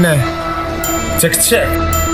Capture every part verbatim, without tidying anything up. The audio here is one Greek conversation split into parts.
Ναι. Check check.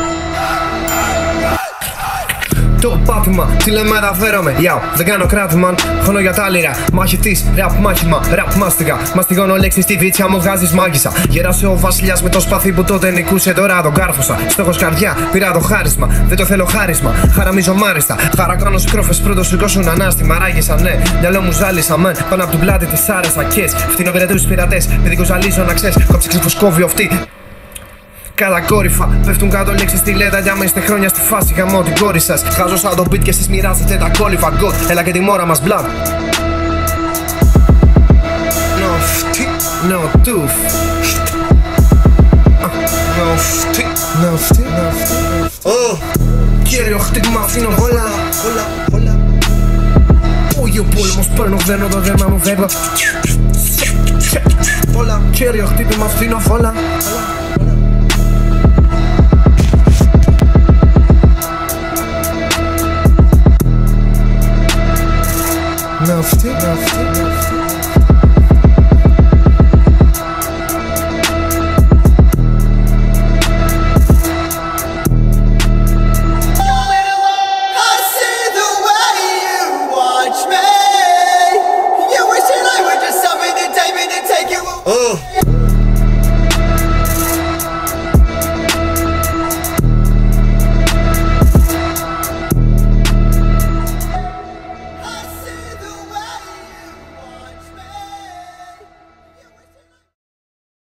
Το πάτημα, τηλεμεταφέρομαι, γιαου, δεν κάνω κράτημα. Χρόνο για τα λίρα, μαχητής, ραπ μάχημα, ραπ μάστιγα. Μαστιγώνω λέξεις στη βίτσια μου βγάζεις μάγισσα. Γέρασε ο βασιλιάς με το σπαθί που τότε νικούσε, τώρα τον κάρφωσα. Στόχος καρδιά, πήρα το χάρισμα, δεν το θέλω χάρισμα. Χαραμίζω μάριστα, χαρακάνω σκρόφες πρώτο σηκώσουν ανάστημα. Ράγισα, ναι, μυαλό μου ζάλισα, μεν. Πάνω απ' του πλάτη της άρεσα, κες. Φθινοπηρετούς πειρατές, παιδικό ζαλίζω να ξέρεις. Κόψε ξεφουσκόβει αυτή. Κατακόρυφα, πέφτουν κάτω λέξεις στη λέτα. Για με είστε χρόνια στη φάση, γαμώ την κόρη σας. Χάζω σαν το beat και εσείς μοιράζετε τα κόλυφα. God, έλα και τη μόρα μας, blood. No φτι, no tooth. No φτι, no φτι, no φτι. Κύριο χτύπημα, αφήνω όλα, όλα, όλα. Πούγει ο πόλεμος, παίρνω, δένω το δέρμα μου, βέβαιο. Όλα, κύριο χτύπημα, αφήνω όλα.